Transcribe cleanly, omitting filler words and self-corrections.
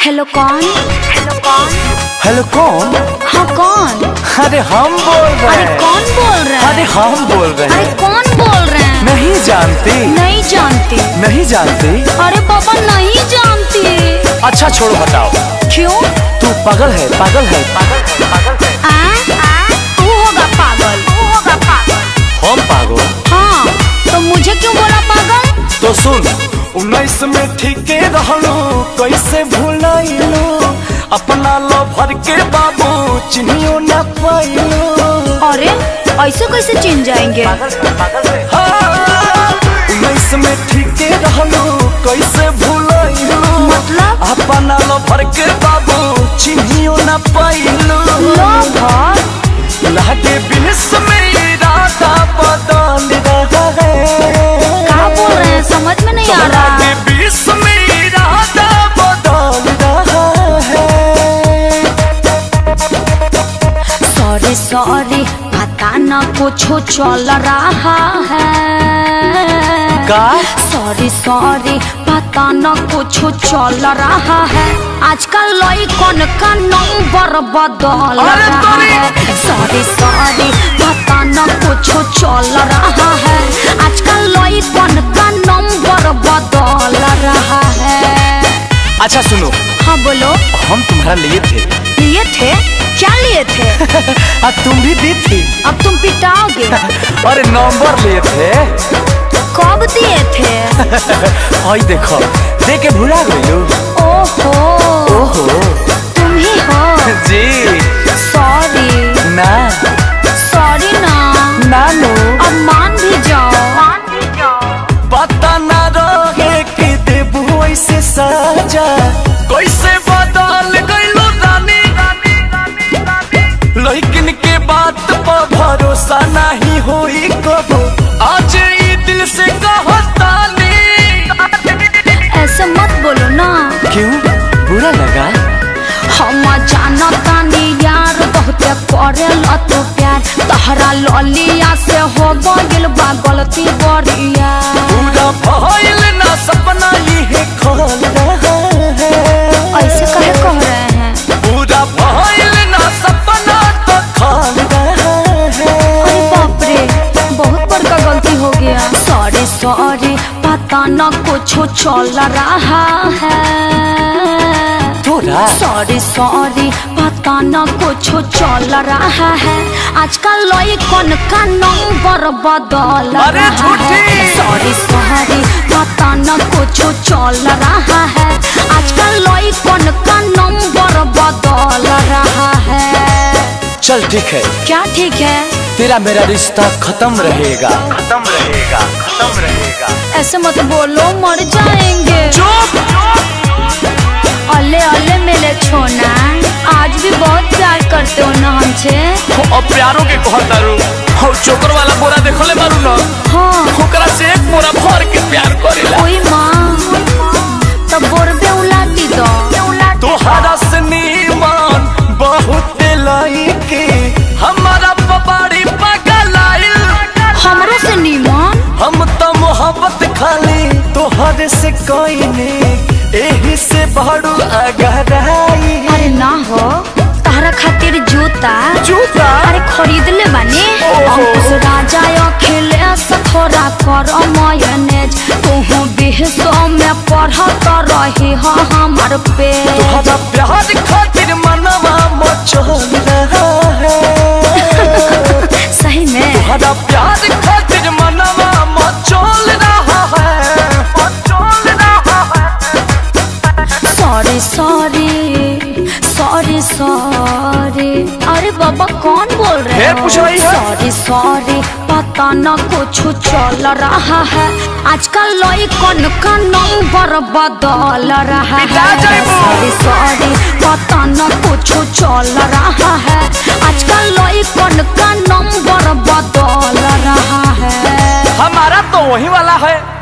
Hello कौन? Hello कौन? Hello कौन? हाँ कौन? अरे हम बोल रहे हैं। अरे कौन बोल रहे हैं? अरे हम बोल रहे हैं। अरे कौन बोल रहे हैं? नहीं जानती? नहीं जानती। नहीं जानती? अरे पापा नहीं जानती। अच्छा छोड़ो बताओ। क्यों? तू पागल है, पागल है, पागल है, पागल है। तू होगा पागल, तू होगा पागल। हम पागल? हाँ, तो मुझे क्यों बोला पागल? तो सुन, 19 में ठीके रहलो, कैसे भुलाइलो अपना लवर के बाबू, चिन्हियो न पाइलो। अरे ऐसे कैसे चिन जाएंगे? हाँ, 19 में ठीके रहलो, कैसे भुलाइलो मतलब? अपना लवर के बाबू, चिन्हियो न पाइलो। लवर? लागे बिनस में इरादा बदल रहा है। क्या बोल रहे हैं, समझ में नहीं आ रहा। लागे बिनस में इरादा बदल रहा है। सॉरी सॉरी, पता न कुछ चल रहा है। का? सॉरी सॉरी, पता न कुछ चल रहा है। आजकल लड़कन का नंबर बदल रहा है। सॉरी सॉरी, पता न कुछ चल रहा है। आजकल लड़कन का नंबर बदल रहा है। अच्छा सुनो। हाँ बोलो। हम तुम्हारा लिए थे। लिए थे? क्या लिए थे? तुम भी दी थी। अब तुम पिटाओगे। अरे नंबर लिए थे। कब दिए थे? आई देखो, दे के भुला गई। ओहो ओहो, तुम ही हो? जी। सॉरी। ना सॉरी ना। नानू, अब मान भी जाओ। मान भी जाओ। पता ना रहे कि देबू ऐसे सजा, कैसे बदल गइलो रानी। लेकिन के बात पर भरोसा नहीं होई कबो, आज ई दिल से कहतानी। ऐसे मत बोलो ना। क्यों, बुरा लगा? हम जानतानी यार, बहुत करेला तू प्यार। तहरा ललिया से हो गइल बा गलती बड़िया। पूरा भइल ना सपना ये खोल रहा है। ऐसे कहे कह रहे हैं? पूरा भइल ना सपना तो खोल रहा है। अरे बाप रे, बहुत बड़का गलती हो गया। सॉरी सॉरी, पता न कुछ चल रहा है। सॉरी सॉरी, पता न कुछ चल रहा है। आजकल लड़कन का नंबर बदल रहा है। सॉरी सॉरी, पता न कुछ चल रहा है। आजकल लड़कन का नंबर बदल रहा है। चल ठीक है। क्या ठीक है? तेरा मेरा रिश्ता खत्म रहेगा, खत्म रहेगा, खत्म रहेगा। ऐसे मत बोलो, मर जाएंगे। चुप। अले अले मेले छोना, आज भी बहुत प्यार करते हो ना हमसे। अब प्यारों के कहतारू, और चोकर वाला बोरा देखले मारू ना। हाँ, ओकरा से एक बोरा भर के प्यार करेला। कोई माँ तब बोरबे उलाटी दो। तोहरा से नीमान बहुत लाइके, हमारा पबाड़ी पागल आइल। हमरो से नीमन? हम तो मोहब्बत खाली तोहरे से कोई ने, एही से बड़ू अगराई। अरे ना हो, तारा खातिर जूता। जूता? अरे खरीद ले बानी। अंकुश राजा अखिले थोड़ा कर मैनेज। तू बिहसो में पढ़त रही हो हमार पे। तोहरा प्यार खातिर मनवा मचल रहा है। सही में? तोहरा प्यार खातिर मनवा मचल रहा है, मचल रहा है। Sorry sorry, sorry sorry. अरे बाबा कौन बोल रहे हो? सॉरी सॉरी, पता न कुछ चल रहा है। आजकल लड़कन का नंबर बदल रहा है। सॉरी सॉरी, पता न कुछ चल रहा है। आजकल लड़कन का नंबर बदल रहा है। हमारा तो वही वाला है।